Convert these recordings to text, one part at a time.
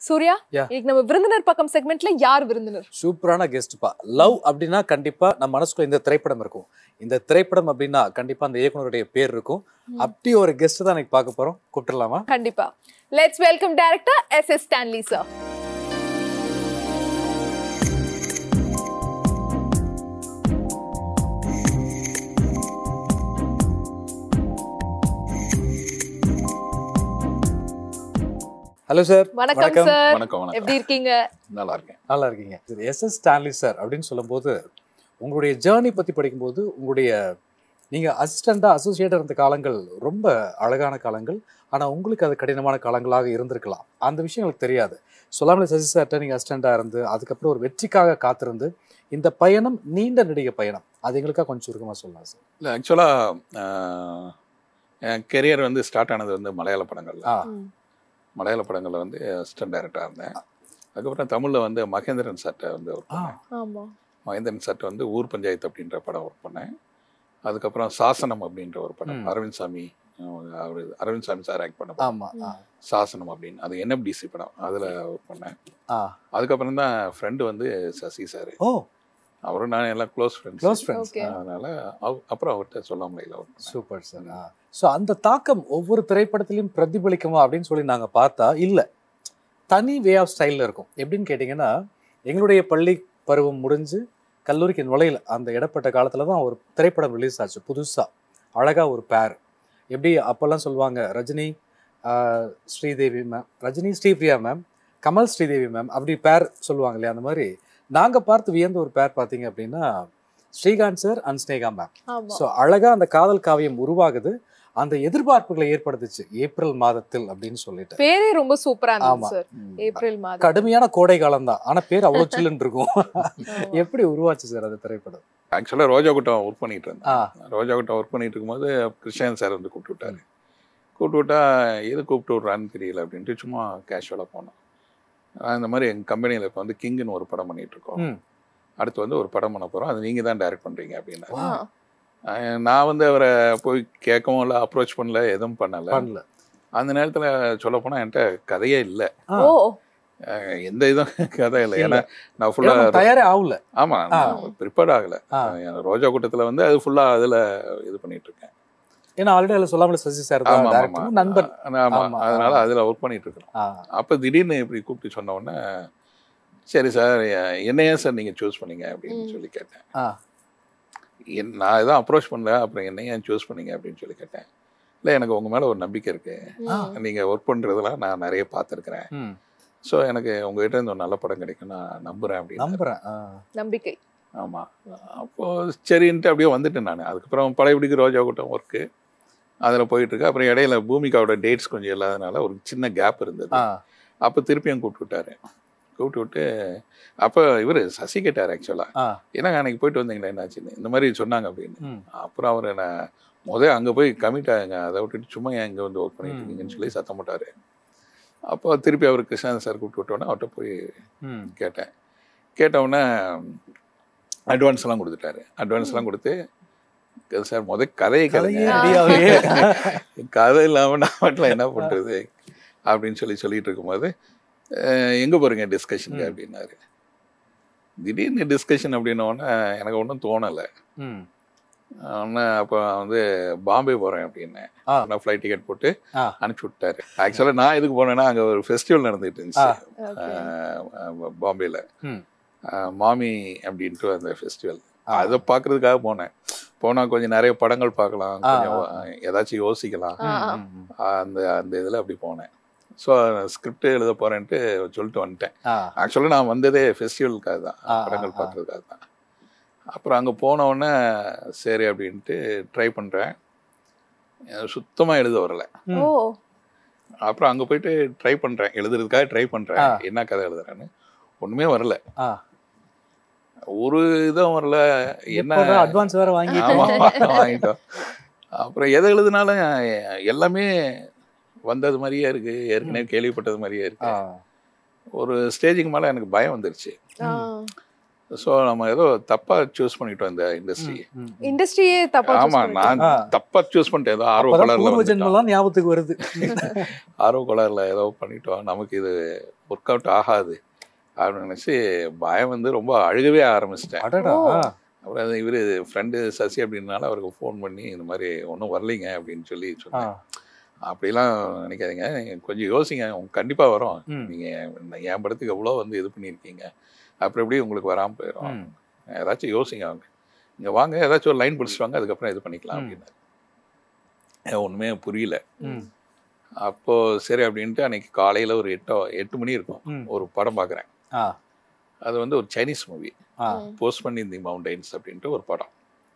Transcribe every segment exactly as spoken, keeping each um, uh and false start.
சூர்யா, இன்னைக்கு நம்ம விருந்தினர் பக்கம் செக்மெண்ட்ல யார் விருந்தினர்? சூப்பரான கெஸ்ட் பா. லவ் அப்படின்னா கண்டிப்பா நம்ம மனசுக்குள்ள இந்த திரைப்படம் இருக்கும். இந்த திரைப்படம் அப்படின்னா கண்டிப்பா அந்த இயக்குனருடைய பேர் இருக்கும். அப்படி ஒரு கெஸ்ட் தான் இன்னைக்கு பார்க்க போறோம். கூப்பிடலாமா? கண்டிப்பா. Let's welcome director S S Stanley sir. Hello sir. வணக்கம் சார். வணக்கம் வணக்கம். எப்படி இருக்கீங்க? நல்லா இருக்கேன். நல்லா இருக்கீங்க. எஸ் எஸ் ஸ்டான்லி சார் அப்படின்னு சொல்லும்போது உங்களுடைய ஜேர்னி பத்தி படிக்கும்போது உங்களுடைய நீங்க அசிஸ்டண்டா அசோசியேட்டா இருந்த காலங்கள் ரொம்ப அழகான காலங்கள். ஆனா உங்களுக்கு அது கடினமான காலங்களாக இருந்திருக்கலாம். அந்த விஷயம் எனக்கு தெரியாது. சொல்லாமலே சசி சார்ட்ட நீங்க அசிஸ்டண்டா இருந்து அதுக்கப்புறம் ஒரு வெற்றிக்காக காத்திருந்து இந்த பயணம் நீண்ட நெடிய பயணம். அது எங்களுக்காக கொஞ்சம் சுருக்கமாக சொல்லலாம் சார். இல்லை ஆக்சுவலாக என் கெரியர் வந்து ஸ்டார்ட் ஆனது வந்து மலையாள படங்கள்ல. மலையாள படங்களில் வந்து அசிஸ்டன்ட் டைரக்டராக இருந்தேன். அதுக்கப்புறம் தமிழில் வந்து மகேந்திரன் சார்ட்ட வந்து ஒர்க் பண்ணேன். மகேந்திரன் சார்ட்ட வந்து ஊர் பஞ்சாயத்து அப்படின்ற படம் ஒர்க் பண்ணேன். அதுக்கப்புறம் சாசனம் அப்படின்ற ஒரு படம் அரவிந்த் சாமி அவர் அரவிந்த் சாமி சார் ஆக்ட் பண்ண சாசனம் அப்படின்னு அது என்எஃப்டிசி படம் அதில் ஒர்க் பண்ணேன். அதுக்கப்புறம் தான் ஃப்ரெண்டு வந்து சசி சார். ஓ, அவரும் நான் எல்லாம் க்ளோஸ் ஃப்ரெண்ட்ஸ் க்ளோஸ் ஃப்ரெண்ட்ஸ் அதனால அப்புறம் அவர்கிட்ட சொல்ல முடியல. Super sir. ஸோ அந்த தாக்கம் ஒவ்வொரு திரைப்படத்திலையும் பிரதிபலிக்குமா அப்படின்னு சொல்லி நாங்கள் பார்த்தா இல்லை, தனி வே ஆஃப் ஸ்டைலில் இருக்கும். எப்படின்னு கேட்டிங்கன்னா எங்களுடைய பள்ளி பருவம் முடிஞ்சு கல்லூரிக்கு நுழையில அந்த இடப்பட்ட காலத்தில் தான் ஒரு திரைப்படம் ரிலீஸ் ஆச்சு புதுசாக. அழகாக ஒரு பேர். எப்படி அப்போல்லாம் சொல்லுவாங்க Rajini Sridevi ma'am, Rajini Sripriya ma'am, Kamal Sridevi ma'am, அப்படி பேர் சொல்லுவாங்க இல்லையா? அந்த மாதிரி நாங்கள் பார்த்து வியந்த ஒரு பேர் பார்த்தீங்க அப்படின்னா Srikanth sir and Sneha ma'am. So அழகாக அந்த காதல் காவியம் உருவாகுது. அந்த எதிர்பார்ப்புகளை ஏற்படுத்துச்சு ஏப்ரல் மாதத்தில் அப்படின்னு சொல்லிட்டு. பேரே ரொம்ப சூப்பரா இருந்துச்சு சார். ஏப்ரல் மாதம் கடுமையான கோடை காலம் தான், ஆனா பேர் அவ்வளவு சில்லுன்னு இருக்கும். எப்படி உருவாச்சு சார் அந்த திரைப்படம்? ஆக்சுவலாக ரோஜா கூட்டம் ஒர்க் பண்ணிட்டு இருந்தேன். ரோஜா கூட்டம் ஒர்க் பண்ணிட்டு இருக்கும்போது கிருஷ்ணன் சார் வந்து கூப்பிட்டு விட்டாரு. கூப்பிட்டு விட்டா எது கூப்பிட்டு விட்றான்னு தெரியல அப்படின்ட்டு சும்மா கேஷுவலாக போனோம். இந்த மாதிரி எங்கள் கம்பெனியில் இப்போ வந்து கிங்குன்னு ஒரு படம் பண்ணிட்டு இருக்கோம். அடுத்து வந்து ஒரு படம் பண்ண போகிறோம், அது நீங்கள் தான் டைரக்ட் பண்ணுறீங்க அப்படின்னா. நான் வந்து அவரை போய் கேட்கவும் இல்லை, அப்ரோச் பண்ணல, எதுவும் பண்ணலை. பண்ணல. அந்த நேரத்தில் சொல்ல போனால் என்கிட்ட கதையே இல்லை, எந்த இதுவும் கதை இல்லை. ஏன்னா நான் ஃபுல்லாக தயாரே ஆகல. ஆமாம், நான் ப்ரிப்பேர்ட் ஆகலை. ரோஜா கூட்டத்தில் வந்து அது ஃபுல்லாக அதில் இது பண்ணிட்டு இருக்கேன். ஏன்னா ஆல்ரெடி அதில் சொல்லாமல் சசி சார் நண்பன். ஆமாம், அதனால அதில் ஒர்க் பண்ணிட்டு இருக்கோம். அப்போ திடீர்னு இப்படி கூப்பிட்டு சொன்ன உடனே சரி சார் என்ன ஏன் சார் நீங்கள் சூஸ் பண்ணீங்க அப்படின்னு சொல்லி கேட்டேன். என் நான் எதாவது அப்ரோச் பண்ணல, அப்புறம் என்ன ஏன் சூஸ் பண்ணீங்க அப்படின்னு சொல்லி கேட்டேன். இல்லை எனக்கு உங்கள் மேலே ஒரு நம்பிக்கை இருக்குது, நீங்கள் ஒர்க் பண்ணுறதெல்லாம் நான் நிறைய பார்த்துருக்குறேன். ஸோ எனக்கு உங்ககிட்ட இருந்து ஒரு நல்ல படம் கிடைக்கும் நான் நம்புகிறேன் அப்படின்னு. நம்புகிறேன் நம்பிக்கை. ஆமாம், அப்போது சரின்ட்டு அப்படியே வந்துட்டேன் நான். அதுக்கப்புறம் பழையபடிக்கு ரோஜா கூட்டம் ஒர்க்கு அதில் போயிட்டுருக்கு. அப்புறம் இடையில பூமிகாவோட டேட்ஸ் கொஞ்சம் இல்லாதனால ஒரு சின்ன கேப் இருந்தது. அப்போ திருப்பியும் கூப்பிட்டு விட்டாரு. கூப்பிட்டு விட்டு அப்போ இவர் சசி கேட்டார் ஆக்சுவலாக, ஏன்னா அன்னைக்கு போயிட்டு வந்தீங்களா என்னாச்சுன்னு, இந்த மாதிரி சொன்னாங்க அப்படின்னு. அப்புறம் அவர் நான் முதல் அங்கே போய் கமிட் ஆகுங்க, அதை விட்டுட்டு சும்மா ஏன் இங்கே வந்து ஒர்க் பண்ணிட்டு இருக்கீங்கன்னு சொல்லி சத்தம் போட்டார். அப்போ திருப்பி அவர் கிருஷ்ணன் சார் கூப்பிட்டு விட்டோன்னே அவர்கிட்ட போய் கேட்டேன். கேட்டவுடனே அட்வான்ஸ்லாம் கொடுத்துட்டாரு. அட்வான்ஸ்லாம் கொடுத்து சார் முதல் கதையை கதைங்க, கதை இல்லாமல் நான் மட்டும் என்ன பண்ணுறது அப்படின்னு சொல்லி சொல்லிட்டு இருக்கும்போது எங்கே போகிறீங்க டிஸ்கஷனுக்கு அப்படின்னாரு. திடீர்னு டிஸ்கஷன் அப்படின்னோடனே எனக்கு ஒன்றும் தோணலை. ஒன்று அப்போ வந்து பாம்பே போகிறேன் அப்படின்னேன். நான் ஃப்ளைட் டிக்கெட் போட்டு அனுப்பிச்சி விட்டாரு. ஆக்சுவலாக நான் எதுக்கு போனேன்னா அங்கே ஒரு ஃபெஸ்டிவல் நடந்துகிட்டு இருந்துச்சு பாம்பேயில், மாமி அப்படின்ட்டு அந்த ஃபெஸ்டிவல். அதை பார்க்குறதுக்காக போனேன். போனால் கொஞ்சம் நிறைய படங்கள் பார்க்கலாம், கொஞ்சம் ஏதாச்சும் யோசிக்கலாம், அந்த அந்த இதில் அப்படி போனேன். ஸோ ஸ்கிரிப்ட் எழுத போகிறேன்ட்டு சொல்லிட்டு வந்துட்டேன். ஆக்சுவலாக நான் வந்ததே ஃபெஸ்டிவலுக்காக தான், படங்கள் பார்க்குறதுக்காக தான். அப்புறம் அங்கே போனவுடனே சரி அப்படின்ட்டு ட்ரை பண்ணுறேன், சுத்தமாக எழுத வரலை. அப்புறம் அங்கே போயிட்டு ட்ரை பண்ணுறேன், எழுதுறதுக்காக ட்ரை பண்ணுறேன், என்ன கதை எழுதுறேன்னு ஒன்றுமே வரல, ஒரு இதுவும் வரல. என்ன அட்வான்ஸ் வேறு வாங்கி வாங்கிட்டோம். அப்புறம் எதை எழுதுனாலும் எல்லாமே வந்தது மாதிரியே இருக்கு, ஏற்கனவே கேள்விப்பட்டது மாதிரியே இருக்கு. ஒரு ஸ்டேஜுக்கு மேலே எனக்கு பயம் வந்துருச்சு. ஸோ நம்ம ஏதோ தப்பா சூஸ் பண்ணிட்டோம் இந்த இண்டஸ்ட்ரி. இண்டஸ்ட்ரியே தப்பா ஆமா, நான் தப்பா சூஸ் பண்ணிட்டேன். ஏதோ ஆர்வ கலர்ல ஞாபகத்துக்கு வருது. ஆர்வ கலர்ல ஏதோ பண்ணிட்டோம், நமக்கு இது ஒர்க் அவுட் ஆகாது அப்படின்னு நினைச்சு பயம் வந்து ரொம்ப அழுகவே ஆரம்பிச்சிட்டேன். அப்புறம் இவரு ஃப்ரெண்டு சசி அப்படின்னால அவருக்கு ஃபோன் பண்ணி இந்த மாதிரி ஒன்றும் வரலைங்க அப்படின்னு சொல்லி சொன்னேன். அப்படிலாம் நினைக்காதீங்க, நீங்கள் கொஞ்சம் யோசிங்க, கண்டிப்பாக வரும். நீங்கள் என் படத்துக்கு எவ்வளோ வந்து இது பண்ணியிருக்கீங்க, அப்புறம் எப்படி உங்களுக்கு வராமல் போயிடும். ஏதாச்சும் யோசிங்க, அவங்க இங்கே வாங்க, ஏதாச்சும் ஒரு லைன் பிடிச்சிட்டு வாங்க, அதுக்கப்புறம் இது பண்ணிக்கலாம் அப்படின்னாரு. ஒன்றுமே புரியல. அப்போது சரி அப்படின்ட்டு அன்னைக்கு காலையில் ஒரு எட்டோ எட்டு மணி இருக்கும், ஒரு படம் பார்க்குறேன். அது வந்து ஒரு Chinese movie, postman in the mountains அப்படின்ட்டு ஒரு படம்.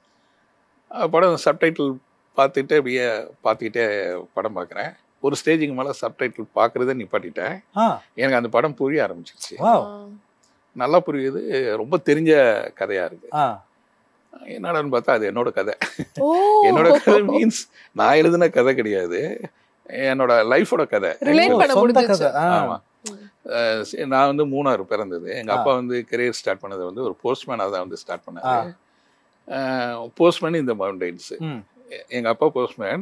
படம் சப்டைட்டில் பார்த்துட்டு அப்படியே பார்த்துக்கிட்டே படம் பார்க்குறேன். ஒரு ஸ்டேஜுக்கு மேலே சப்டைட்டில் பார்க்குறதே நிப்பாட்டிட்டேன். எனக்கு அந்த படம் புரிய ஆரம்பிச்சிருச்சு. நல்லா புரியுது, ரொம்ப தெரிஞ்ச கதையாக இருக்குது. என்னடான்னு பார்த்தா அது என்னோட கதை. என்னோட கதை மீன்ஸ் நான் எழுதின கதை கிடையாது, என்னோட லைஃபோட கதை. ஆமாம், நான் வந்து மூணாறு பிறந்தது. எங்கள் அப்பா வந்து கெரியர் ஸ்டார்ட் பண்ணது வந்து ஒரு போஸ்ட்மேனாக தான் வந்து ஸ்டார்ட் பண்ணாரு. போஸ்ட்மேன் இந்த மவுண்டைன்ஸு. எங்கள் அப்பா போஸ்ட்மேன்.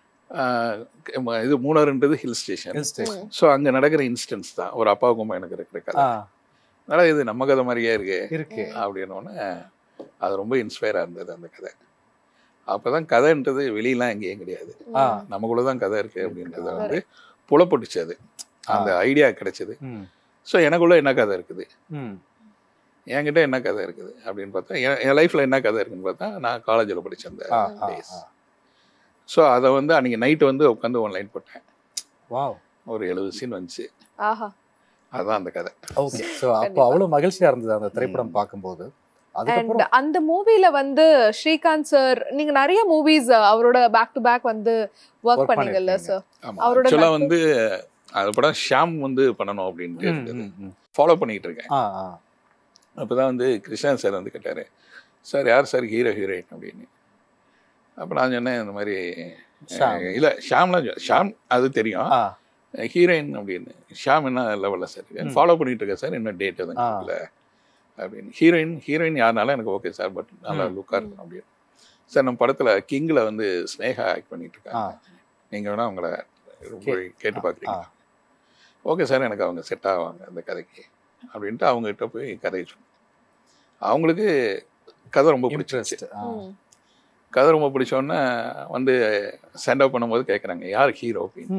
இது மூணாறுன்றது ஹில் ஸ்டேஷன். ஸோ அங்கே நடக்கிற இன்ஸ்டன்ஸ் தான் ஒரு அப்பாவுக்கும் எனக்கு இருக்கிற கதை. அதனால் இது நம்ம கதை மாதிரியே இருக்கு இருக்கு அப்படின்னோடனே அது ரொம்ப இன்ஸ்பயராக இருந்தது அந்த கதை. அப்போ தான் கதைன்றது வெளியெலாம் எங்கேயும் கிடையாது, நமக்குள்ள தான் கதை இருக்குது அப்படின்றத வந்து புலப்பட்டுச்சு. அது அந்த ஐடியா கிடைச்சது. ஸோ எனக்குள்ள என்ன கதை இருக்குது, என்கிட்ட என்ன கதை இருக்குது அப்படின்னு பார்த்தா, என் லைஃப்பில் என்ன கதை இருக்குன்னு பார்த்தா, நான் காலேஜில் படித்தேன் அந்த டேஸ். ஸோ அதை வந்து அன்றைக்கி நைட்டு வந்து உட்காந்து ஒன் லைன் போட்டேன். ஒரு எழுபது சீன் வந்துச்சு. அதுதான் அந்த கதை. ஓகே. ஸோ அப்போ அவ்வளோ மகிழ்ச்சியாக இருந்தது அந்த திரைப்படம் பார்க்கும்போது. அண்ட் அந்த மூவில வந்து ஸ்ரீகாந்த் சார், நீங்க நிறைய மூவிஸ் அவரோட பேக் டு பேக் வந்து ஒர்க் பண்ணீங்கல்ல சார்? அவரோட ஆக்சுவலாக வந்து அது படம் ஷாம் வந்து பண்ணணும் அப்படின்ட்டு ஃபாலோ பண்ணிட்டு இருக்கேன். அப்போ தான் வந்து கிருஷ்ணன் சார் வந்து கேட்டார், சார் யார் சார் ஹீரோ ஹீரோயின் அப்படின்னு. அப்போ நான் சொன்னேன் இந்த மாதிரி, இல்லை ஷாம்லாம் ஷாம் அது தெரியும், ஹீரோயின் அப்படின்னு. ஷாம் என்ன லெவலில் சார் இருக்கு, ஃபாலோ பண்ணிட்டு இருக்கேன் சார், என்ன டேட் எதுவும் இல்லை அப்படின்னு. ஹீரோயின் ஹீரோயின் யாருனாலும் எனக்கு ஓகே சார், பட் நல்லா லுக்காக இருக்கணும் அப்படின்னு. சார் நம்ம படத்தில் கிங்கில் வந்து ஸ்னேகா ஆக்ட் பண்ணிட்டு இருக்காங்க, நீங்கள் வேணால் அவங்கள போய் கேட்டு பார்க்குறீங்களா? ஓகே சார், எனக்கு அவங்க செட் ஆவாங்க அந்த கதைக்கு அப்படின்ட்டு அவங்ககிட்ட போய் கதையை சொன்னேன். அவங்களுக்கு கதை ரொம்ப பிடிச்சிருச்சு. கதை ரொம்ப பிடிச்சோன்னே வந்து ஸ்டாண்ட் அப் பண்ணும்போது கேட்குறாங்க யார் ஹீரோ அப்படின்னு.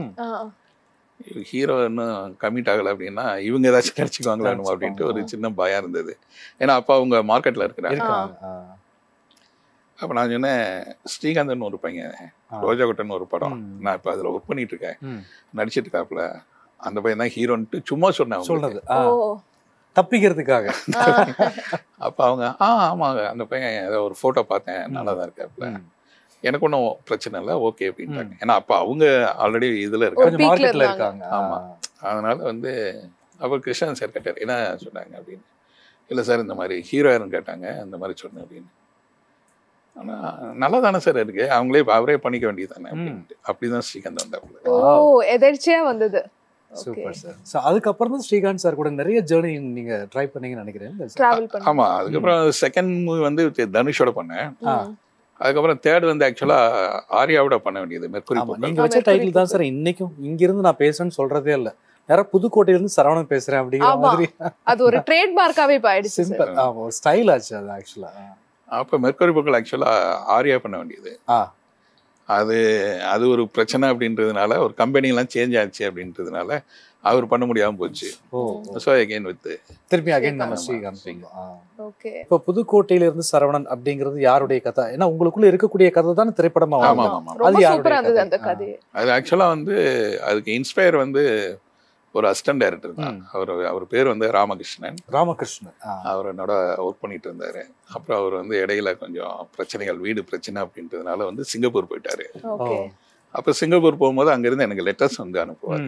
ஹீரோ இன்னும் கமிட் ஆகலை அப்படின்னா இவங்க ஏதாச்சும் கிடைச்சிக்குவாங்களான்னு அப்படின்ட்டு ஒரு சின்ன பயம் இருந்தது. ஏன்னா அப்போ அவங்க மார்க்கெட்டில் இருக்கிறாங்க. அப்போ நான் சொன்னேன், ஸ்ரீகாந்தன் ஒரு பையன் ரோஜாகுட்டன் ஒரு படம், நான் இப்போ அதில் ஒர்க் பண்ணிட்டு இருக்கேன், நடிச்சிட்டு இருக்காப்புல, அந்த பையன் தான் ஹீரோன்ட்டு சும்மா சொன்னேன் சொல்றது தப்பிக்கிறதுக்காக. அப்போ அவங்க ஆ ஆமாங்க அந்த பையன் ஏதோ ஒரு ஃபோட்டோ பார்த்தேன் நல்லா தான் இருக்காப்புல, எனக்கு ஒன்றும் பிரச்சனை இல்லை ஓகே அப்படின்ட்டாங்க. ஏன்னா அப்போ அவங்க ஆல்ரெடி இதில் இருக்காங்க. ஆமாம், அதனால வந்து அப்போ கிருஷ்ணன் சார் கேட்டார் என்ன சொன்னாங்க அப்படின்னு. இல்லை சார் இந்த மாதிரி ஹீரோ யாருன்னு கேட்டாங்க, அந்த மாதிரி சொன்னேன் அப்படின்னு. ஆனால் நல்லா தானே சார் இருக்கு, அவங்களே அவரே பண்ணிக்க வேண்டியது தானே அப்படின்ட்டு. அப்படிதான் ஸ்ரீகாந்த் வந்தாப்புல. ஓ, எதர்ச்சியா வந்தது. Super sir. ஸோ அதுக்கப்புறம் தான் ஸ்ரீகாந்த் சார் கூட நிறைய ஜேர்னி நீங்க ட்ரை பண்ணீங்கன்னு நினைக்கிறேன். ஆமா, அதுக்கப்புறம் செகண்ட் மூவி வந்து தனுஷோட பண்ணேன். அதுக்கப்புறம் தேர்ட் வந்து ஆக்சுவலா ஆர்யாவோட பண்ண வேண்டியது மெர்க்குரி. நீங்க வச்ச டைட்டில் தான் சார் இன்னைக்கும் இங்கிருந்து நான் பேசுறேன்னு சொல்றதே இல்லை, நேரம் புதுக்கோட்டையில இருந்து சரவணன் பேசுறேன் அப்படிங்கிற மாதிரி. அது ஒரு ட்ரேட்மார்க்காவே போயிடுச்சு. சிம்பிள். ஆமா, ஒரு ஸ்டைல் ஆச்சு அது ஆக்சுவலா. அப்போ மெர்க்குரி புக்கில் ஆக்சுவலாக ஆர்யா பண்ண வேண்டியது. அது அது ஒரு பிரச்சனை அப்படின்றதுனால, ஒரு கம்பெனிலாம் சேஞ்ச் ஆச்சு அப்படின்றதுனால அவர் பண்ண முடியாமல் போச்சு. ஸோ அகைன் வித் திருப்பி அகைன் நம்ம ஸ்ரீகாந்த். இப்போ புதுக்கோட்டையில இருந்து சரவணன் அப்படிங்கிறது யாருடைய கதை? ஏன்னா உங்களுக்குள்ள இருக்கக்கூடிய கதை தானே திரைப்படமா? அது ஆக்சுவலாக வந்து அதுக்கு இன்ஸ்பயர் வந்து ஒரு அசிஸ்டன்ட் டைரக்டர் தான். அவர் அவர் பேர் வந்து ராமகிருஷ்ணன். ராமகிருஷ்ணன் அவர் என்னோட ஒர்க் பண்ணிட்டு இருந்தாரு. அப்புறம் அவர் வந்து இடையில கொஞ்சம் பிரச்சனைகள், வீடு பிரச்சனை அப்படின்றதுனால வந்து சிங்கப்பூர் போயிட்டாரு. அப்போ சிங்கப்பூர் போகும்போது அங்கேருந்து எனக்கு லெட்டர்ஸ் வந்து அனுப்புவார்.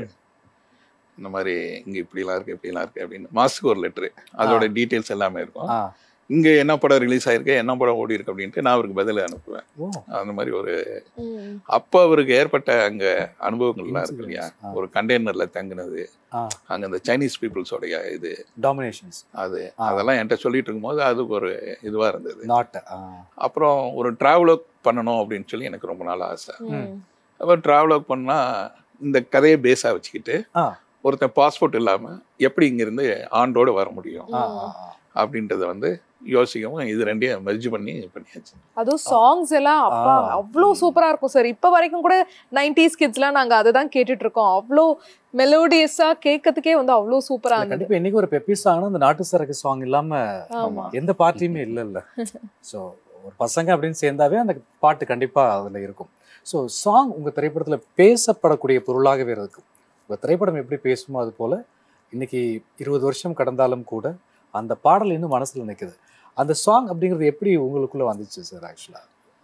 இந்த மாதிரி இங்கே இப்படிலாம் இருக்கு இப்படிலாம் இருக்கு அப்படின்னு மாதத்துக்கு ஒரு லெட்ரு, அதோட டீட்டெயில்ஸ் எல்லாமே இருக்கும். இங்கே என்ன படம் ரிலீஸ் ஆயிருக்கு, என்ன படம் ஓடி இருக்கு அப்படின்ட்டு நான் அவருக்கு பதில் அனுப்புவேன். அந்த மாதிரி ஒரு அப்போ அவருக்கு ஏற்பட்ட அங்கே அனுபவங்கள்லாம் இருக்கு இல்லையா, ஒரு கண்டெய்னரில் தங்கினது, அங்கே இந்த சைனீஸ் பீப்புள்ஸோடைய இது டாமினேஷன்ஸ், அது அதெல்லாம் என்கிட்ட சொல்லிட்டு இருக்கும்போது அதுக்கு ஒரு இதுவாக இருந்தது. நாட் அப்புறம் ஒரு ட்ராவலோக் பண்ணணும் அப்படின்னு சொல்லி எனக்கு ரொம்ப நாள் ஆசை. அப்புறம் ட்ராவலோக் பண்ணால் இந்த கதையை பேஸாக வச்சுக்கிட்டு ஒருத்தன் பாஸ்போர்ட் இல்லாமல் எப்படி இங்கேருந்து ஆண்டோடு வர முடியும் அப்படின்றத வந்து யோசிக்கவும் இது ரெண்டையும் மெர்ஜ் பண்ணி பண்ணியாச்சு. அதுவும் சாங்ஸ் எல்லாம் அப்பா அவ்வளோ சூப்பரா இருக்கும் சார். இப்போ வரைக்கும் கூட நைன்டிஸ் கிட்ஸ்லாம் நாங்க அதை தான் கேட்டுட்டு இருக்கோம். அவ்வளோ மெலோடியஸா கேட்கறதுக்கே வந்து அவ்வளோ சூப்பரா இருந்தது. கண்டிப்பா இன்னைக்கு ஒரு பெப்பி சாங்னா அந்த நாட்டு சரக்கு சாங் இல்லாம எந்த பார்ட்டியுமே இல்ல இல்ல. ஸோ ஒரு பசங்க அப்படின்னு சேர்ந்தாவே அந்த பாட்டு கண்டிப்பா அதுல இருக்கும். ஸோ சாங் உங்க திரைப்படத்துல பேசப்படக்கூடிய பொருளாகவே இருக்கும். உங்க திரைப்படம் எப்படி பேசுமோ அது போல இன்னைக்கு இருபது வருஷம் கடந்தாலும் கூட அந்த பாடல் இன்னும் மனசுல நிற்குது. அந்த சாங் அப்படிங்கிறது எப்படி உங்களுக்குள்ள வந்துச்சு சார்? ஆக்சுவலா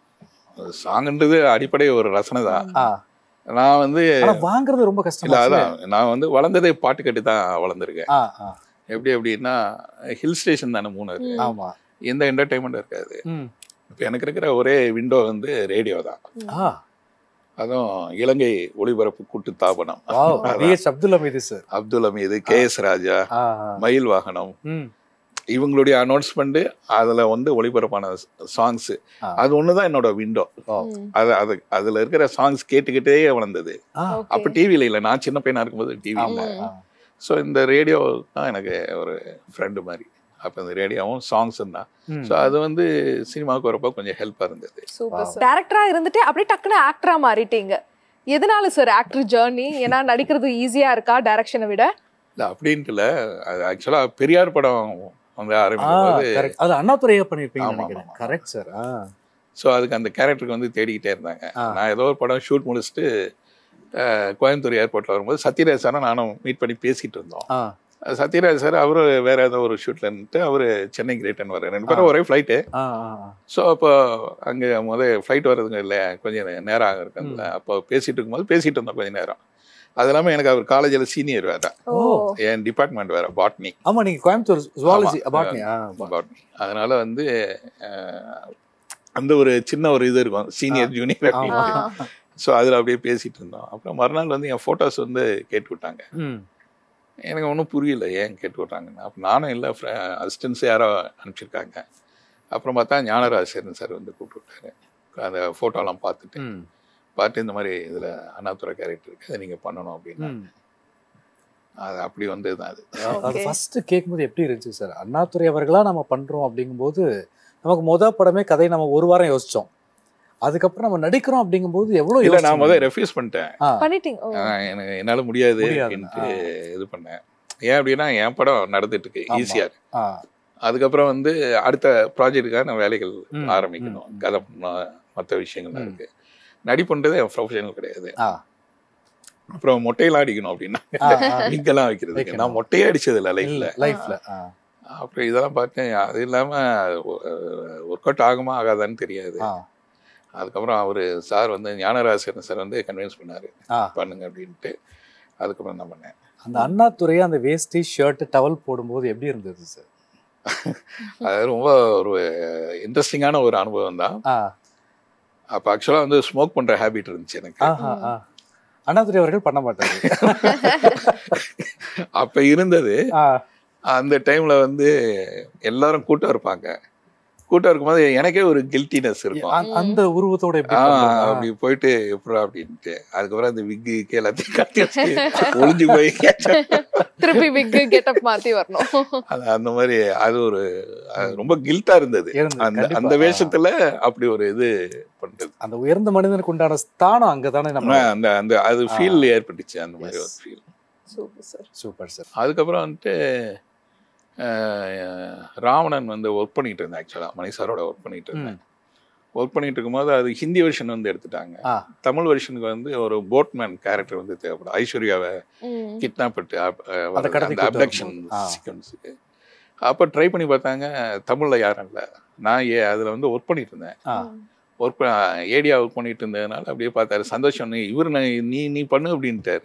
சாங்ன்றது அடிப்படை ஒரு ரசனை தான். நான் வந்து வாங்குறது ரொம்ப கஷ்டம் இல்லை. அதான் நான் வந்து வளர்ந்ததே பாட்டு கட்டி தான் வளர்ந்துருக்கேன். எப்படி அப்படின்னா ஹில் ஸ்டேஷன் தானே மூணாரு. ஆமா, எந்த என்டர்டைன்மெண்ட் இருக்காது. இப்போ எனக்கு இருக்கிற ஒரே விண்டோ வந்து ரேடியோ தான். அதுவும் இலங்கை ஒளிபரப்பு கூட்டு தாபனம். Abdul Hameed sir, Abdul Hameed, K S Raja, Mayil Vaganam, இவங்களுடைய அனௌன்ஸ்மெண்ட், அதுல வந்து ஒளிபரப்பான சாங்ஸ், அது ஒண்ணுதான் என்னோட விண்டோ. அது அது அதுல இருக்கிற சாங்ஸ் கேட்டுக்கிட்டே வளர்ந்தது. அப்ப டிவில இல்லை, நான் சின்ன பையனா இருக்கும்போது டிவி இல்லை. ஸோ இந்த ரேடியோ தான் எனக்கு ஒரு ஃப்ரெண்டு மாதிரி. அப்போ இந்த ரேடியோவும் சாங்ஸும் தான். ஸோ அது வந்து சினிமாவுக்கு வரப்போ கொஞ்சம் ஹெல்ப்பாக இருந்தது. Super sir. டேரக்டரா இருந்துட்டு அப்படியே டக்குன்னு ஆக்டரா மாறிட்டீங்க. எதனால சார் ஆக்டர் ஜேர்னி? ஏன்னா நடிக்கிறது ஈஸியா இருக்கா டைரக்ஷனை விட? இல்லை அப்படின்ட்டு இல்லை. அது ஆக்சுவலாக பெரியார் படம் வந்து ஆரம்பிக்கும்போது அது அண்ணாதுரையா பண்ணியிருப்பீங்க. Correct sir. ஸோ அதுக்கு அந்த கேரக்டருக்கு வந்து தேடிக்கிட்டே இருந்தாங்க. நான் ஏதோ ஒரு படம் ஷூட் முடிச்சுட்டு கோயம்புத்தூர் ஏர்போர்ட்டில் வரும்போது சத்யராஜ் சாரை நானும் மீட் பண்ணி பேசிகிட்டு இருந்தோம். சத்யராஜ் சார் அவரு வேற ஏதோ ஒரு ஷூட்ல இருந்துட்டு அவரு சென்னைக்கு ரிட்டர்ன் வர்றாரு. ரெண்டு பேரும் ஒரே ஃப்ளைட்டு. ஸோ அப்போ அங்கே முதல் ஃப்ளைட் வர்றதுங்க இல்லை, கொஞ்சம் நேரம் ஆக இருக்குல்ல. அப்போ பேசிட்டு இருக்கும்போது பேசிட்டு இருந்தோம் கொஞ்சம் நேரம். அது இல்லாமல் எனக்கு அவர் காலேஜில் சீனியர் வேற, என் டிபார்ட்மெண்ட் வேற, பாட்னி. ஆமா, நீங்க கோயம்புத்தூர் ஜுவாலஜி பாட்னி. பாட்னி. அதனால வந்து அந்த ஒரு சின்ன ஒரு இது இருக்கும், சீனியர் ஜூனியர் அப்படின்னு. ஸோ அதில் அப்படியே பேசிட்டு இருந்தோம். அப்புறம் மறுநாள் வந்து என் ஃபோட்டோஸ் வந்து கேட்டு விட்டாங்க. எனக்கு ஒன்றும் புரியல ஏன் கேட்டு விட்றாங்கன்னு. அப்போ நானும் இல்லை, அசிஸ்டன்ஸ் யாரோ அனுப்பிச்சிருக்காங்க. அப்புறம் பார்த்தா ஞானராஜன் சார் வந்து கூப்பிட்டு விட்டாரு. அந்த ஃபோட்டோலாம் பார்த்துட்டு பார்த்து இந்த மாதிரி இதில் அண்ணாதுரை கேரக்டர் இருக்குது, அதை நீங்கள் பண்ணணும் அப்படின்னு. அது அப்படி வந்து தான் அது. அது ஃபஸ்ட்டு கேட்கும்போது எப்படி இருந்துச்சு சார்? அண்ணாதுரை அவர்களாக நம்ம பண்ணுறோம் அப்படிங்கும்போது நமக்கு மொதல் படமே கதை நம்ம ஒரு வாரம் யோசித்தோம். அதுக்கப்புறம் நம்ம நடிக்கிறோம் அப்படிங்கும்போது எவ்வளோ இல்லை, நான் முதல் ரெஃப்யூஸ் பண்ணிட்டேன். பண்ணிட்டீங்க? எனக்கு என்னால் முடியாது அப்படின்ட்டு இது பண்ணேன். ஏன் அப்படின்னா என் படம் நடந்துட்டு இருக்கு ஈஸியாக. அதுக்கப்புறம் வந்து அடுத்த ப்ராஜெக்டுக்காக நான் வேலைகள் ஆரம்பிக்கணும், கதை பண்ணணும், மற்ற விஷயங்கள்லாம் இருக்கு. நடிப்புன்றது என் ப்ரொஃபஷனல் கிடையாது. அப்புறம் மொட்டையெல்லாம் அடிக்கணும் அப்படின்னா விங்கெல்லாம் வைக்கிறதுக்கு நான் மொட்டையே அடிச்சது இல்லை லைஃப்ல லைஃப்ல அப்புறம் இதெல்லாம் பார்த்தேன். அது இல்லாமல் ஒர்க் அவுட் ஆகுமா ஆகாதான்னு தெரியாது. அதுக்கப்புறம் அவர் சார் வந்து ஞானராஜன் சார் வந்து கன்வின்ஸ் பண்ணாரு பண்ணுங்க அப்படின்ட்டு. அதுக்கப்புறம் நான் பண்ணேன். அந்த அண்ணாதுரையை அந்த வேஷ்டி ஷர்ட் டவல் போடும்போது எப்படி இருந்தது சார்? அது ரொம்ப ஒரு இன்ட்ரெஸ்டிங்கான ஒரு அனுபவம் தான். அப்போ ஆக்சுவலாக வந்து ஸ்மோக் பண்ணுற ஹேபிட் இருந்துச்சு எனக்கு. அண்ணாதுரை அவர்கள் பண்ண மாட்டாரு. அப்போ இருந்தது. அந்த டைம்ல வந்து எல்லாரும் கூட்டம் இருப்பாங்க. கூட்டம் இருக்கும்போது எனக்கே ஒரு கில்ட்டினஸ் இருக்கும். அந்த உருவத்தோட அப்படி போயிட்டு எப்படா அப்படின்ட்டு. அதுக்கப்புறம் அந்த விக்கு எல்லாத்தையும் கட்டி ஒளிஞ்சு போய் திருப்பி விக்கு கெட்டப் மாத்தி வரணும். அந்த மாதிரி அது ஒரு ரொம்ப கில்ட்டா இருந்தது. அந்த அந்த வேஷத்துல அப்படி ஒரு இது பண்றது. அந்த உயர்ந்த மனிதனுக்கு உண்டான ஸ்தானம் அங்கதானே நம்ம அந்த அந்த அது ஃபீல் ஏற்பட்டுச்சு. அந்த மாதிரி ஒரு feel. Super sir. Super sir. அதுக்கப்புறம் வந்துட்டு ராவணன் வந்து ஒர்க் பண்ணிட்டு இருந்தேன். ஆக்சுவலாக மணி சாரோட ஒர்க் பண்ணிட்டு இருந்தேன். ஒர்க் பண்ணிட்டு இருக்கும்போது அது ஹிந்தி வெர்ஷன் வந்து எடுத்துட்டாங்க. தமிழ் வெர்ஷனுக்கு வந்து ஒரு போட்மேன் கேரக்டர் வந்து தேவைப்படும். ஐஸ்வர்யாவை கிட்னாப் பண்ணிட்டு அந்த அப்டக்ஷன் சீக்வன்ஸுக்கு. அப்போ ட்ரை பண்ணி பார்த்தாங்க, தமிழில் யாரும் இல்லை. நான் ஏ அதில் வந்து ஒர்க் பண்ணிட்டு இருந்தேன். ஒர்க் ஏடியா ஒர்க் பண்ணிட்டு இருந்ததுனால அப்படியே பார்த்தாரு சந்தோஷம் இவர் நீ நீ பண்ணு அப்படின்ட்டாரு.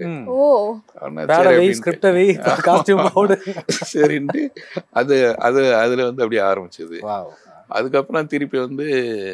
சரின்ட்டு அது அது அதுல வந்து அப்படியே ஆரம்பிச்சது. அதுக்கப்புறம் திருப்பி வந்து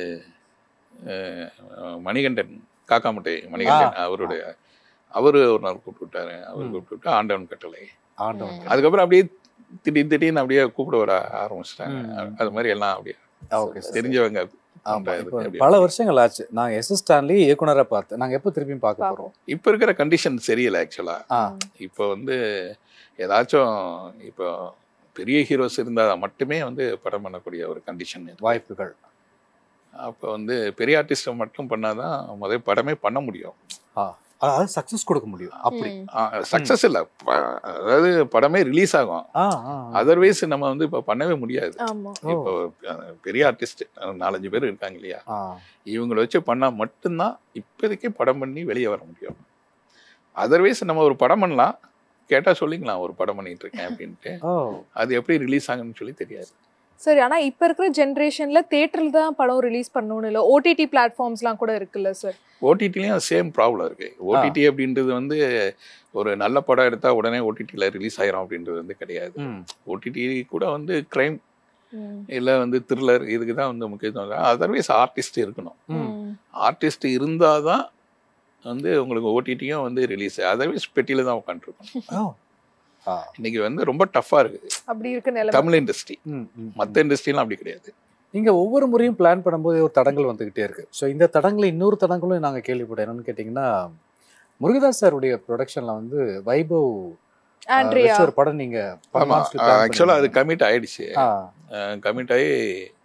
மணிகண்டன் காக்காமுட்டை மணிகண்டன் அவருடைய அவரு ஒரு நாள் கூப்பிட்டு விட்டாரு. அவர் கூப்பிட்டு விட்டு ஆண்டவன் கட்டளை. அதுக்கப்புறம் அப்படியே திடீர்னு திடீர்னு அப்படியே கூப்பிட வர ஆரம்பிச்சிட்டாங்க. அது மாதிரி எல்லாம் அப்படியே தெரிஞ்சவங்க. பல வருஷங்கள் ஆச்சு. நாங்க எஸ் ஸ்டான்லி இயக்குனரை பார்த்து நாங்க எப்போ திருப்பியும் பார்க்க போறோம்? இப்ப இருக்கிற கண்டிஷன் சரியில்லை ஆக்சுவலா. இப்போ வந்து ஏதாச்சும் இப்போ பெரிய ஹீரோஸ் இருந்தா மட்டுமே வந்து படம் பண்ணக்கூடிய ஒரு கண்டிஷன் வாய்ப்புகள். அப்போ வந்து பெரிய ஆர்டிஸ்ட்டை மட்டும் பண்ணாதான் முதல் படமே பண்ண முடியும். அதாவது சக்சஸ் கொடுக்க முடியும். அப்படி சக்சஸ் இல்லை, அதாவது படமே ரிலீஸ் ஆகும். அதர்வைஸ் நம்ம வந்து இப்போ பண்ணவே முடியாது. இப்போ பெரிய ஆர்டிஸ்ட் நாலஞ்சு பேர் இருக்காங்க இல்லையா, இவங்களை வச்சு பண்ணால் மட்டும்தான் இப்போதைக்கு படம் பண்ணி வெளியே வர முடியும். அதர்வைஸ் நம்ம ஒரு படம் பண்ணலாம், கேட்டால் சொல்லிக்கலாம் ஒரு படம் பண்ணிட்டு இருக்கேன் அப்படின்ட்டு. அது எப்படி ரிலீஸ் ஆகுன்னு சொல்லி தெரியாது. சரி, ஆனால் இப்போ இருக்கிற ஜென்ரேஷன்ல தியேட்டரில் தான் படம் ரிலீஸ் பண்ணணும் இல்லை, ஓடிடி பிளாட்ஃபார்ம்ஸ்லாம் கூட இருக்குல்ல சார்? ஓடிடிலையும் சேம் ப்ராப்ளம் இருக்கு. ஓடிடி அப்படின்றது வந்து ஒரு நல்ல படம் எடுத்தால் உடனே ஓடிடியில் ரிலீஸ் ஆயிரும் அப்படின்றது வந்து கிடையாது. ஓடிடி கூட வந்து கிரைம் இல்லை வந்து த்ரில்லர் இதுக்கு தான் வந்து முக்கியத்துவம். அதர்வைஸ் ஆர்டிஸ்ட் இருக்கணும். ஆர்டிஸ்ட் இருந்தால் தான் வந்து உங்களுக்கு ஓடிடியும் வந்து ரிலீஸ். அதர்வைஸ் பெட்டியில தான் உட்காந்துருக்கணும். இன்னைக்கு வந்து ரொம்ப டஃபா இருக்குது அப்படி இருக்கு தமிழ் இண்டஸ்ட்ரி. மற்ற இண்டஸ்ட்ரிலாம் அப்படி கிடையாது. இங்க ஒவ்வொரு முறையும் பிளான் பண்ணும்போது ஒரு தடங்கள் வந்துகிட்டே இருக்கு. ஸோ இந்த தடங்களை இன்னொரு தடங்களும் நாங்கள் கேள்விப்பட்டோம். என்னன்னு கேட்டிங்கன்னா, முருகதாஸ் சாருடைய ப்ரொடக்ஷன்ல வந்து வைபவ் ஒரு படம் நீங்க ஆக்சுவலா அது கமிட் ஆயிடுச்சு. கமிட் ஆகி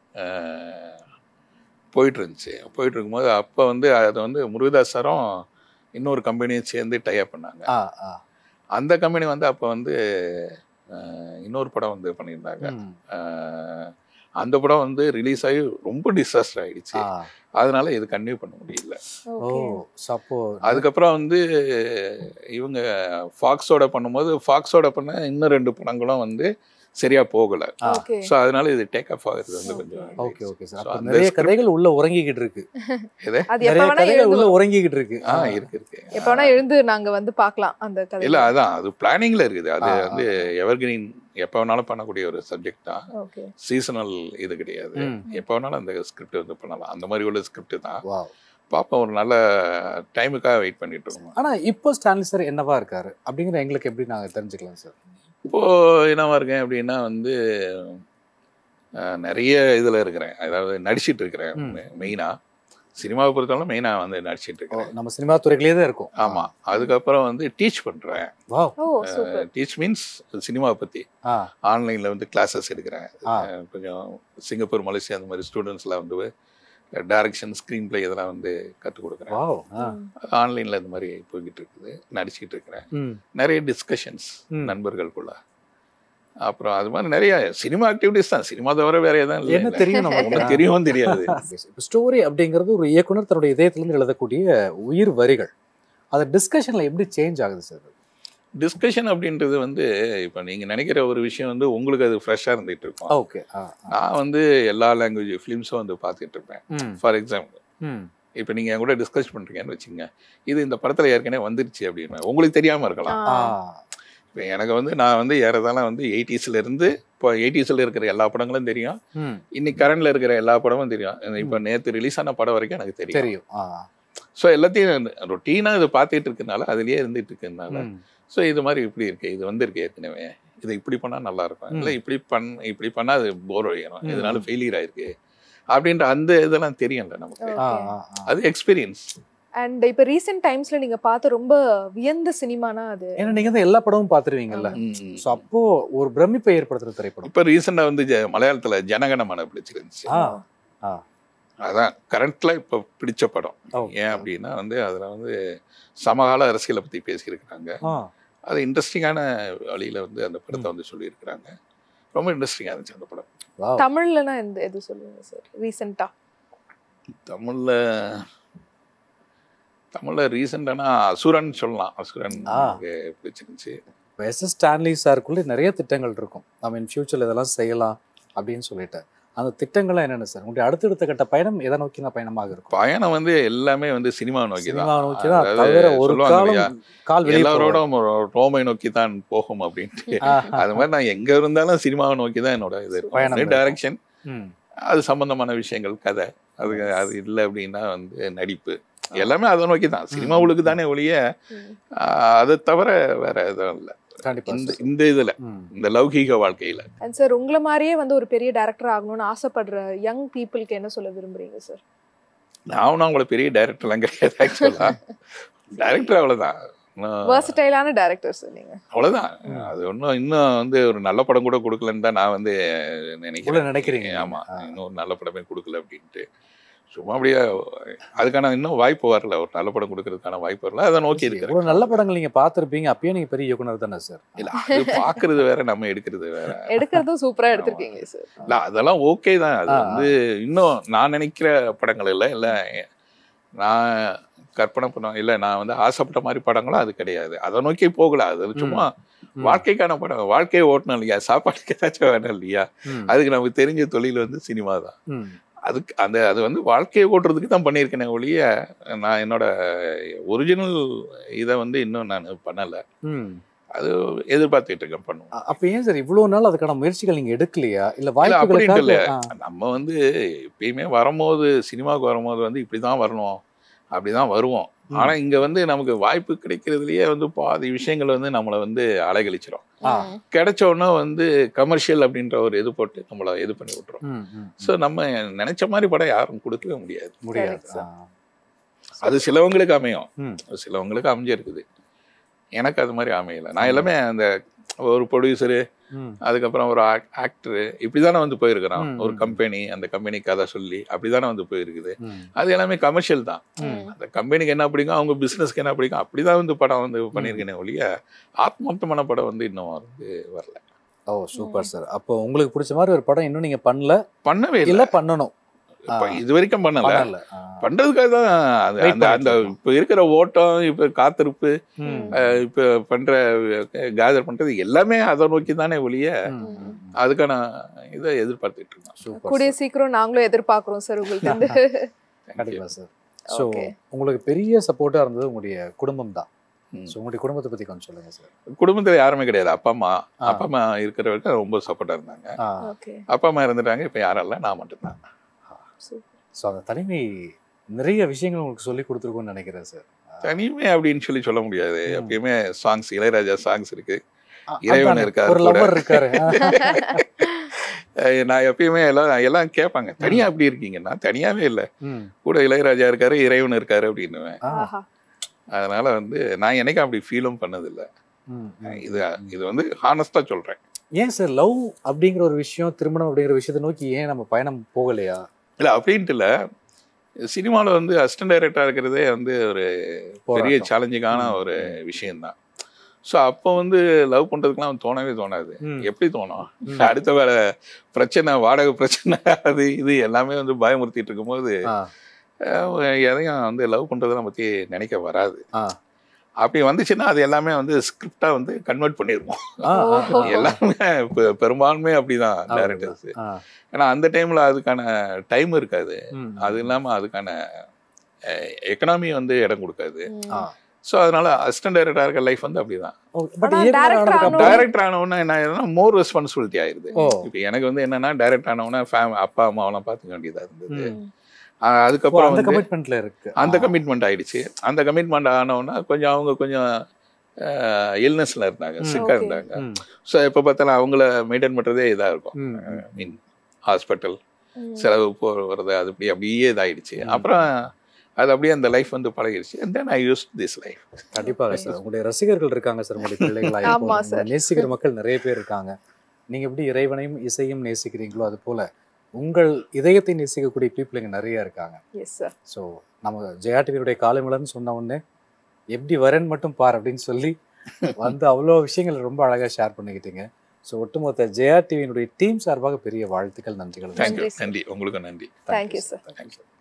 போயிட்டு இருந்துச்சு. போயிட்டு இருக்கும்போது அப்போ வந்து அதை வந்து முருகதாஸ் சாரும் இன்னொரு கம்பெனியும் சேர்ந்து டைப் பண்ணாங்க. அந்த கம்பெனி வந்து அப்போ வந்து இன்னொரு படம் வந்து பண்ணியிருந்தாங்க. அந்த படம் வந்து ரிலீஸ் ஆகி ரொம்ப டிசாஸ்டர் ஆயிடுச்சு. அதனால இது கன்டினியூ பண்ண முடியல. அதுக்கப்புறம் வந்து இவங்க ஃபாக்ஸோட பண்ணும்போது ஃபாக்ஸோட பண்ண இன்னும் ரெண்டு படங்களும் வந்து சரியா போகல. சோ அதனால இது டேக் ஆஃப் ஆகுது வந்து கொஞ்சம். Okay okay sir. நிறைய கதைகள் உள்ள உறங்கிக்கிட்டு இருக்கு. எது? அது எப்ப வேணா உள்ள உறங்கிக்கிட்டு இருக்கு. ஆ இருக்கு இருக்கு. எப்ப வேணா எழுந்து நாங்க வந்து பார்க்கலாம் அந்த கதை. இல்ல அதான் அது பிளானிங்ல இருக்குது. அது வந்து எவர்கிரீன் எப்ப வேணாலும் பண்ணக்கூடிய ஒரு சப்ஜெக்ட் தான். சீசனல் இது கிடையாது. எப்ப வேணாலும் அந்த ஸ்கிரிப்ட் வந்து பண்ணலாம். அந்த மாதிரி உள்ள ஸ்கிரிப்ட் தான். பாப்போம், ஒரு நல்ல டைமுக்காக வெயிட் பண்ணிட்டு இருக்கோம். ஆனா இப்போ ஸ்டான்லி சார் என்னவா இருக்காரு அப்படிங்கிற எங்களுக்கு எப்படி நாங்க தெரிஞ்சுக்கலாம் சார்? இப்போது என்னவா இருக்கேன் அப்படின்னா வந்து நிறைய இதில் இருக்கிறேன். அதாவது நடிச்சிட்டு இருக்கிறேன். மெயினாக சினிமாவை பொறுத்தவரை மெயினாக வந்து நடிச்சிட்டு இருக்கிறேன். நம்ம சினிமா துறையிலே தான் இருக்கோம். ஆமாம். அதுக்கப்புறம் வந்து டீச் பண்ணுறேன். டீச் மீன்ஸ் சினிமாவை பற்றி ஆன்லைனில் வந்து கிளாஸஸ் எடுக்கிறேன். கொஞ்சம் சிங்கப்பூர், மலேசியா அந்த மாதிரி ஸ்டூடெண்ட்ஸ்லாம் வந்து டைரக்ஷன், ஸ்க்ரீன் பிளே இதெல்லாம் வந்து கற்றுக் கொடுக்குறேன். ஆன்லைனில் இந்த மாதிரி போய்கிட்டு இருக்குது. நடிச்சுக்கிட்டு இருக்கிறேன். நிறைய டிஸ்கஷன்ஸ் நண்பர்களுக்குள்ள. அப்புறம் அது மாதிரி நிறைய சினிமா ஆக்டிவிட்டிஸ் தான். சினிமா தவிர வேற எதாவது என்ன தெரியும் நமக்கு தெரியவும் தெரியாது. ஸ்டோரி அப்படிங்கிறது ஒரு இயக்குனர் தன்னுடைய இதயத்திலிருந்து எழுதக்கூடிய உயிர் வரிகள். அது டிஸ்கஷனில் எப்படி சேஞ்ச் ஆகுது சார்? டிஸ்கஷன் அப்படின்றது வந்து இப்போ நீங்கள் நினைக்கிற ஒரு விஷயம் வந்து உங்களுக்கு அது ஃப்ரெஷ்ஷாக இருந்துகிட்டு இருக்கும். ஓகே. நான் வந்து எல்லா லாங்குவேஜ் ஃபிலிம்ஸும் வந்து பார்த்துட்டு இருப்பேன். ஃபார் எக்ஸாம்பிள் இப்போ நீங்கள் என் கூட டிஸ்கஸ் பண்ணுறீங்கன்னு வச்சுங்க, இது இந்த படத்தில் ஏற்கனவே வந்துருச்சு அப்படின்னு உங்களுக்கு தெரியாமல் இருக்கலாம். இப்போ எனக்கு வந்து நான் வந்து ஏறதால வந்து எயிட்டிஸ்ல இருந்து இப்போ எயிட்டிஸ்ல இருக்கிற எல்லா படங்களும் தெரியும். இன்னைக்கு கரண்ட்ல இருக்கிற எல்லா படமும் தெரியும். இப்போ நேற்று ரிலீஸ் ஆன படம் வரைக்கும் எனக்கு தெரியும் தெரியும் ஸோ எல்லாத்தையும் ரொட்டீனாக இது பார்த்துட்டு இருக்கனால அதுலேயே இருந்துட்டு இருக்கனால ஸோ இது மாதிரி இப்படி இருக்கு, இது வந்துருக்கு ஏற்கனவே, இதை இப்படி பண்ணால் நல்லா இருக்கும், இல்லை இப்படி பண் இப்படி பண்ணால் அது போர் அடிக்கணும், இதனால ஃபெயிலியர் ஆயிருக்கு அப்படின்ற அந்த இதெல்லாம் தெரியும்ல நமக்கு. அது எக்ஸ்பீரியன்ஸ். அண்ட் இப்போ ரீசெண்ட் டைம்ஸ்ல நீங்க பார்த்த ரொம்ப வியந்த சினிமானா அது? ஏன்னா நீங்க தான் எல்லா படமும் பார்த்துருவீங்கல்ல, ஸோ அப்போ ஒரு பிரமிப்பை ஏற்படுத்துற திரைப்படம். இப்போ ரீசெண்டாக வந்து மலையாளத்தில் ஜனகனமன பிடிச்சிருந்துச்சு. அதான் கரண்ட்ல இப்போ பிடிச்ச படம். ஏன் அப்படின்னா வந்து அதில் வந்து சமகால அரசியலை பற்றி பேசியிருக்கிறாங்க. அது இன்ட்ரெஸ்டிங்கான வழியில் வந்து அந்த படத்தை வந்து சொல்லியிருக்கிறாங்க. ரொம்ப இன்ட்ரெஸ்டிங்காக இருந்துச்சு அந்த படம். தமிழ்லனா எந்த எது சொல்லுங்க சார் ரீசெண்டாக? தமிழில் தமிழில் ரீசெண்டானா அசுரன் சொல்லலாம். அசுரன் பிடிச்சிருந்துச்சு. எஸ் எஸ் ஸ்டான்லி சாருக்குள்ளே நிறைய திட்டங்கள் இருக்கும், நம்ம இன் ஃபியூச்சரில் இதெல்லாம் செய்யலாம் அப்படின்னு சொல்லிட்டு அந்த திட்டங்கள்லாம் என்னென்ன சார்? உங்களுடைய அடுத்தடுத்த கட்ட பயணம் எதை நோக்கின பயணமாக இருக்கும்? பயணம் வந்து எல்லாமே வந்து சினிமா நோக்கி தான். சினிமா நோக்கி தான், தவிர ஒரு காலம் கால் வெளியே எல்லாரோட ரோமை நோக்கி தான் போகும் அப்படின்ட்டு. அது மாதிரி நான் எங்க இருந்தாலும் சினிமாவை நோக்கி தான் என்னோட இது இருக்கும். டைரக்ஷன், அது சம்பந்தமான விஷயங்கள், கதை, அது அது இல்லை அப்படின்னா வந்து நடிப்பு, எல்லாமே அதை நோக்கி தான். சினிமாவுக்கு தானே ஒழிய அதை தவிர வேற எதுவும் இல்லை இந்த இதுல, இந்த லௌகீக வாழ்க்கையில. சார், உங்களை மாதிரியே வந்து ஒரு பெரிய டைரக்டர் ஆகணும்னு ஆசைப்படுற யங் பீப்புளுக்கு என்ன சொல்ல விரும்புறீங்க சார்? நான் அவங்கள பெரிய டைரக்டர்லாம் கிடையாது. ஆக்சுவலா டைரக்டர் அவ்வளவுதான், வெர்சடைலான டைரக்டர் சார் நீங்க. அவ்வளவுதான். அது ஒன்றும் இன்னும் வந்து ஒரு நல்ல படம் கூட கொடுக்கலன்னு தான் நான் வந்து நினைக்கிறேன். நினைக்கிறீங்க? ஆமா, இன்னும் ஒரு நல்ல படமே கொடுக்கல அப்படின்ட்டு. சும்மா அப்படியே அதுக்கான இன்னும் வாய்ப்பு வரல, ஒரு நல்ல படம் கொடுக்கறதுக்கான வாய்ப்பு வரல. அதை நோக்கி இருக்கு. ஒரு நல்ல படங்கள் நீங்க பார்த்திருப்பீங்க, அப்பயே நீங்க பெரிய இயக்குனர் தானே சார்? இல்ல, அது பாக்குறது வேற, நம்ம எடுக்கிறது வேற. எடுக்கிறதும் சூப்பரா எடுத்திருக்கீங்க சார். இல்ல, அதெல்லாம் ஓகே தான். அது வந்து இன்னும் நான் நினைக்கிற படங்கள் இல்லை, இல்லை நான் கற்பனை பண்ண இல்லை, நான் வந்து ஆசைப்பட்ட மாதிரி படங்களும் அது கிடையாது. அதை நோக்கி போகல. அது சும்மா வாழ்க்கைக்கான படம், வாழ்க்கையை ஓட்டணும் இல்லையா, சாப்பாட்டுக்கு ஏதாச்சும் வேணும் இல்லையா, அதுக்கு நமக்கு தெரிஞ்ச தொழில் வந்து சினிமா தான். அதுக்கு அந்த அது வந்து வாழ்க்கையை ஓட்டுறதுக்கு தான் பண்ணியிருக்கேனே ஒழிய நான் என்னோட ஒரிஜினல் இதை வந்து இன்னும் நான் பண்ணலை. அது எதிர்பார்த்துட்டு இருக்கேன், பண்ணுவோம். அப்ப ஏன் சார் இவ்வளவு நாள் அதுக்கான முயற்சிகள் நீங்க எடுக்கலையா? இல்ல வாய்ப்பு அப்படின்ட்டு இல்லை. நம்ம வந்து எப்பயுமே வரும்போது, சினிமாவுக்கு வரும்போது வந்து இப்படிதான் வரணும், அப்படிதான் வருவோம். ஆனா இங்க வந்து நமக்கு வாய்ப்பு கிடைக்கிறதுலயே வந்து பாதி விஷயங்கள் வந்து நம்மளை வந்து அலைகழிச்சிடும். கிடைச்ச உடனே வந்து கமர்ஷியல் அப்படின்ற ஒரு இது போட்டு நம்மள இது பண்ணி விட்டுரும். ஸோ நம்ம நினைச்ச மாதிரி படம் யாரும் கொடுக்கவே முடியாது முடியாது அது சிலவங்களுக்கு அமையும், சிலவங்களுக்கு அமைஞ்சிருக்குது. எனக்கு அது மாதிரி அமையலை. நான் எல்லாமே அந்த ஒரு ப்ரொடியூசரு, அதுக்கப்புறம் ஒரு ஆக்டரு, இப்படிதானே வந்து போயிருக்கிறான். ஒரு கம்பெனி, அந்த கம்பெனி கதை சொல்லி அப்படிதானே வந்து போயிருக்குது. அது எல்லாமே கமர்ஷியல் தான். அந்த கம்பெனிக்கு என்ன பிடிக்கும், அவங்க பிசினஸ்க்கு என்ன பிடிக்கும், அப்படிதான் வந்து படம் வந்து பண்ணியிருக்கேனே ஒழிய ஆத்மார்த்தமான படம் வந்து இன்னும் வந்து வரல. Oh super sir. அப்போ உங்களுக்கு பிடிச்ச மாதிரி ஒரு படம் இன்னும் நீங்க பண்ணல? பண்ணவே இல்லை, பண்ணணும். இது வரைக்கும் பண்ணல. பண்றதுக்காக தான் அந்த அந்த இப்ப இருக்கிற ஓட்டம், இப்ப காத்திருப்பு, இப்ப பண்ற கேதர் பண்றது எல்லாமே அதை நோக்கி தானே ஒழிய அதுக்கான இதை எதிர்பார்த்துட்டு இருக்கோம். கூடிய சீக்கிரம் நாங்களும் எதிர்பார்க்கிறோம் சார் உங்களுக்கு. கண்டிப்பா சார். ஸோ உங்களுக்கு பெரிய சப்போர்ட்டா இருந்தது உங்களுடைய குடும்பம் தான். உங்களுடைய குடும்பத்தை பத்தி கொஞ்சம் சொல்லுங்க சார். குடும்பத்துல யாருமே கிடையாது. அப்பா அம்மா அப்பா அம்மா இருக்கிற வரைக்கும் ரொம்ப சப்போர்ட்டா இருந்தாங்க. அப்பா அம்மா இருந்துட்டாங்க, இப்ப யாரும் இல்லை, நான் மட்டும்தான். ஸோ அந்த தனிமை நிறைய விஷயங்கள் உங்களுக்கு சொல்லி கொடுத்துருக்கோன்னு நினைக்கிறேன் சார். தனிமை அப்படின்னு சொல்லி சொல்ல முடியாது. எப்பயுமே சாங்ஸ், இளையராஜா சாங்ஸ் இருக்கு, இறைவன் இருக்காரு, இருக்காரு. நான் எப்பயுமே எல்லாம் எல்லாம் கேட்பாங்க, தனியா அப்படி இருக்கீங்கன்னா தனியாவே இல்லை, கூட இளையராஜா இருக்காரு, இறைவன் இருக்காரு அப்படின்னுவேன். அதனால வந்து நான் என்னைக்கும் அப்படி ஃபீலும் பண்ணதில்லை. இது இது வந்து ஹானஸ்டா சொல்றேன். ஏன் சார் லவ் அப்படிங்கிற ஒரு விஷயம், திருமணம் அப்படிங்கிற விஷயத்தை நோக்கி ஏன் நம்ம பயணம் போகலையா? இல்லை அப்படின்ட்டு இல்லை, சினிமாவில் வந்து அசிஸ்டன்ட் டைரக்டராக இருக்கிறதே வந்து ஒரு பெரிய சேலஞ்சிங்கான ஒரு விஷயம்தான். ஸோ அப்போ வந்து லவ் பண்ணுறதுக்குலாம் தோணவே தோணாது. எப்படி தோணும், அடுத்த வேற பிரச்சனை, வாடகை பிரச்சனை, அது இது எல்லாமே வந்து பயமுறுத்திட்டு இருக்கும்போது எதையும் வந்து லவ் பண்ணுறதெல்லாம் பற்றி நினைக்க வராது. அப்படி வந்துச்சுன்னா அது எல்லாமே வந்து ஸ்கிரிப்டா வந்து கன்வெர்ட் பண்ணிடுவோம். எல்லாமே பெரும்பான்மை அப்படிதான் டைரக்டர்ஸ். ஏன்னா அந்த டைம்ல அதுக்கான டைம் இருக்காது, அது இல்லாம அதுக்கான எக்கனாமி வந்து இடம் கொடுக்காது. ஸோ அதனால அசிஸ்டன்ட் டைரக்டரா இருக்க லைஃப் வந்து அப்படிதான். டைரக்டர் ஆனவுடனே என்ன ஆயிருதுன்னா மோர் ரெஸ்பான்சிபிலிட்டி ஆயிருது. இப்போ எனக்கு வந்து என்னன்னா டைரக்டர் ஆனவுடனே ஃபேம் அப்பா அம்மாவெல்லாம் பார்த்துக்க வேண்டியதா இருந்தது. அதுக்கப்புறம் அந்த கமிட்மெண்ட்ல இருக்கு, அந்த கமிட்மெண்ட் ஆயிடுச்சு. அந்த கமிட்மெண்ட் ஆனவுன்னா கொஞ்சம் அவங்க கொஞ்சம் இல்னஸ்ல இருந்தாங்க, சிக்கா இருந்தாங்க. ஸோ எப்போ பார்த்தாலும் அவங்கள மெயின்டைன் பண்றதே இதா இருக்கும். மீன் ஹாஸ்பிட்டல் செலவு போறது, அது அப்படி அப்படியே இதாயிடுச்சு. அப்புறம் அது அப்படியே அந்த லைஃப் வந்து பழகிடுச்சு. and then I used this life. கண்டிப்பாக சார். உங்களுடைய ரசிகர்கள் இருக்காங்க சார், உங்களுடைய பிள்ளைகளா நேசிக்கிற மக்கள் நிறைய பேர் இருக்காங்க. நீங்க எப்படி இறைவனையும் இசையும் நேசிக்கிறீங்களோ அது போல உங்கள் இதயத்தை நேசிக்கக்கூடிய பீப்புள் இங்கே நிறைய இருக்காங்க. ஸோ நம்ம ஜெயா டிவியுடைய காலமிலன்னு சொன்ன உடனே எப்படி வரேன்னு மட்டும் பார் அப்படின்னு சொல்லி வந்து அவ்வளோ விஷயங்கள் ரொம்ப அழகாக ஷேர் பண்ணிக்கிட்டீங்க. ஸோ ஒட்டுமொத்த ஜெயா டிவியினுடைய டீம் சார்பாக பெரிய வாழ்த்துக்கள், நன்றிகள். நன்றி. உங்களுக்கு நன்றி. Thank you sir. தேங்க்யூ.